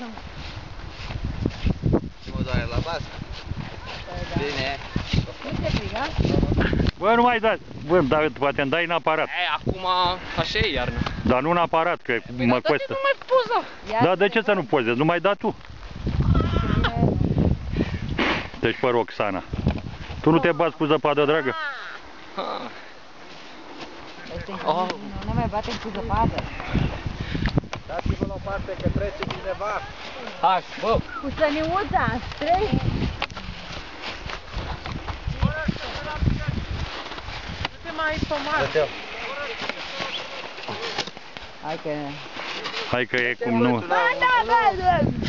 Mă doare la bază. Bine. Nu te friga? Bă, nu mai dați. Bă, dar poate îmi dai în aparat. Acum așa e iarna. Dar nu în aparat, că mă costă. Nu mai poza. Da, de ce să nu pozezi? Nu mai da tu. Deci pe Roxana. Tu nu te bați cu zăpadă, dragă? Nu ne mai batem cu zăpadă. Dați-vă la o parte că trece cineva. Hai, bă. Cu săniuța, trei. Nu te mai tomat. Hai că... Hai că e cum nu... Da, da, da, da.